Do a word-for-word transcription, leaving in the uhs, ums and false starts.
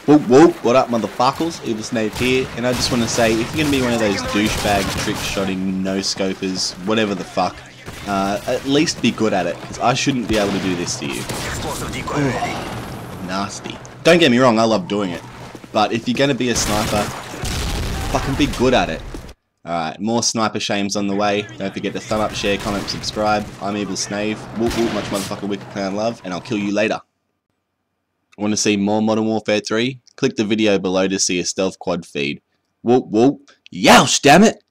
Whoop whoop, what up motherfuckers, Evil Snave here, and I just want to say, if you're going to be one of those douchebag, trick-shotting, no-scopers, whatever the fuck, uh, at least be good at it, because I shouldn't be able to do this to you. Oh, nasty. Don't get me wrong, I love doing it, but if you're going to be a sniper, fucking be good at it. Alright, more sniper shames on the way. Don't forget to thumb up, share, comment, subscribe. I'm Evil Snave, whoop whoop, much motherfucker wicked clown love, and I'll kill you later. Want to see more Modern Warfare three? Click the video below to see a stealth quad feed. Whoop whoop. Youch, damn it!